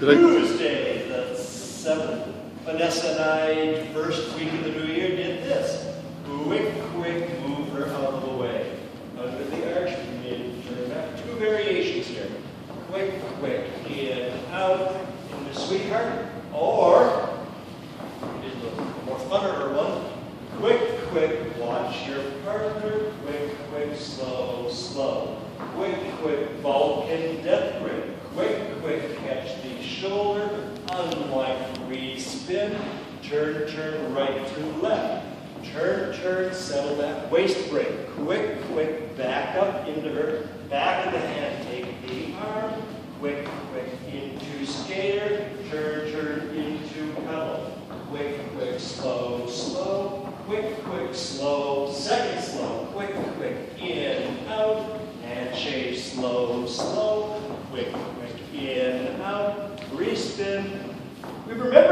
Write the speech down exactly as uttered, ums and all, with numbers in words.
Tuesday, the seventh. Vanessa and I, first week of the new year, did this. Quick, quick, move her out of the way. Under the arch, we did turn back. Two variations here. Quick, quick, in, out, into sweetheart. Or, we did a little more funner one. Quick, quick, watch your partner. Quick, quick, slow, slow. Quick, quick, Vulcan death grip. Quick, quick, catch the shoulder. Unwind, re-spin. Turn, turn, right to left. Turn, turn, settle that waist break. Quick, quick, back up into her. Back of the hand, take the arm. Quick, quick, into skater. Turn, turn, into pedal. Quick, quick, slow, slow. Quick, quick, slow. Second slow. Quick, quick, in, out. And change, slow, slow. Quick, quick, in, out. Respin. We remember